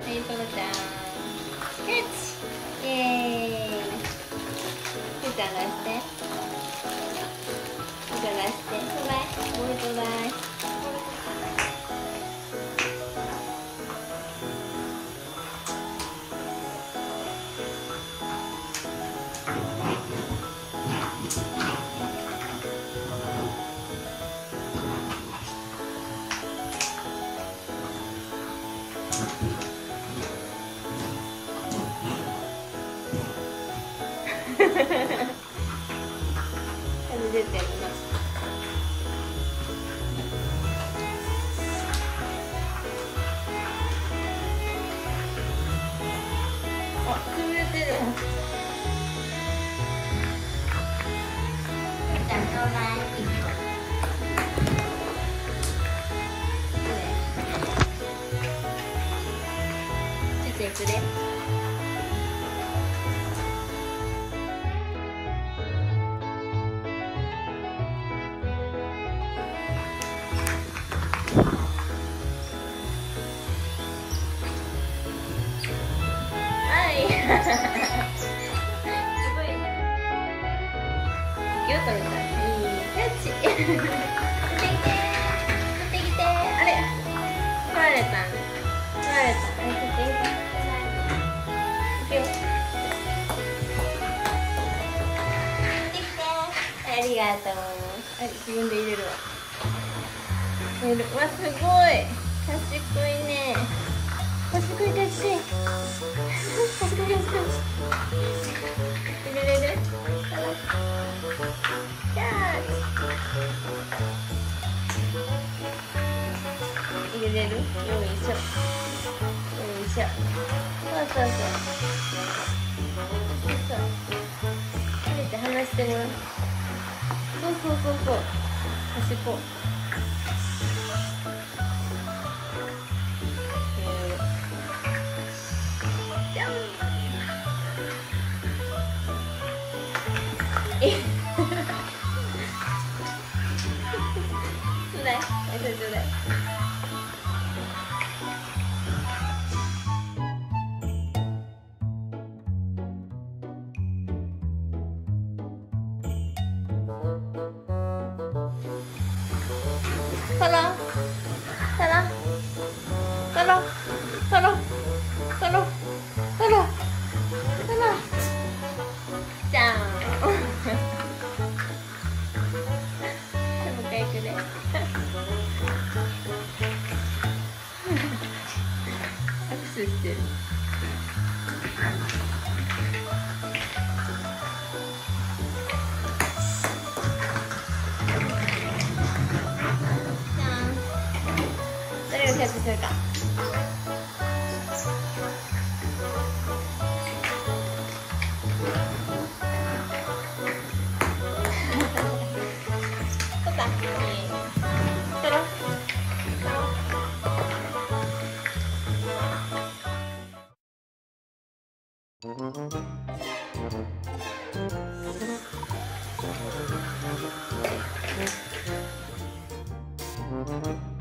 はい、トロちゃん。キャッチ。イエーイ。ふーちゃん出して。ふーちゃん出して。ちょうだい。ボールちょうだい。風出てるな。あ、潰れてる。 じゃあちょうだい。 ちょっといくで。すごい。気を取るから。いいキャッチ。取ってきて。取ってきて。あれ。取られた。取られた。はい、取ってきて。いくよ。取ってきて。ありがとう。あ、自分で入れるわ。入れる。わ、すごい。賢いね。賢い賢い。賢い賢い。入れれる？キャッチ。入れれる？よいしょ。よいしょ。そうそうそう。そう。入れて離してごらん。そうそうそうそう。端っこ。じゃん。ちょうだい。ちょうだい。トロトロトロトロトロトロトロじゃん。もう一回いくね。握手してる。じゃん。誰がキャッチするか。取った。取ろう。取ろう。